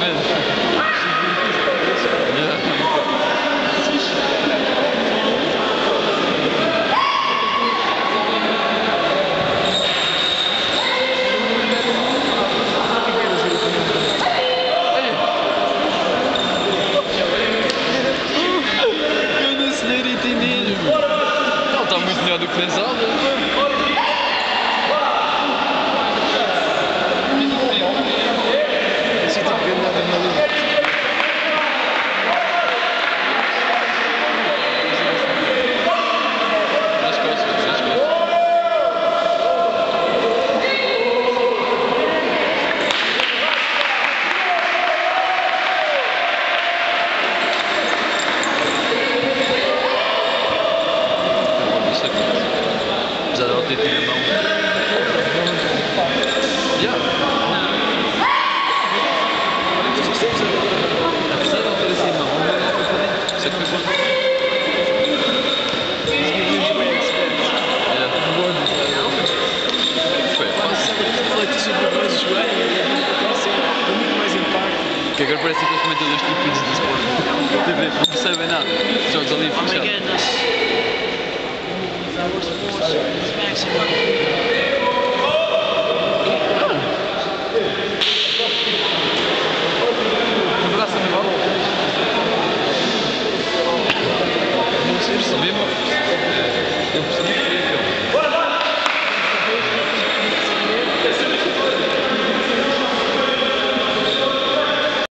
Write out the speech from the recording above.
Do que nas aulas. Assim tipo que anda adrenalina. Nas costas, nas costas. Apesar de ela ter tido a mão. Yeah. Apesar de ela ter assim a mão, ela foi para dentro. Isso é que foi bom. Foi fácil. Reflete sobre o nosso joelho, é muito mais impacto. Que agora parece aqueles comentadores estúpidos de Sport. TV, não percebem nada. Jogos ali fechados.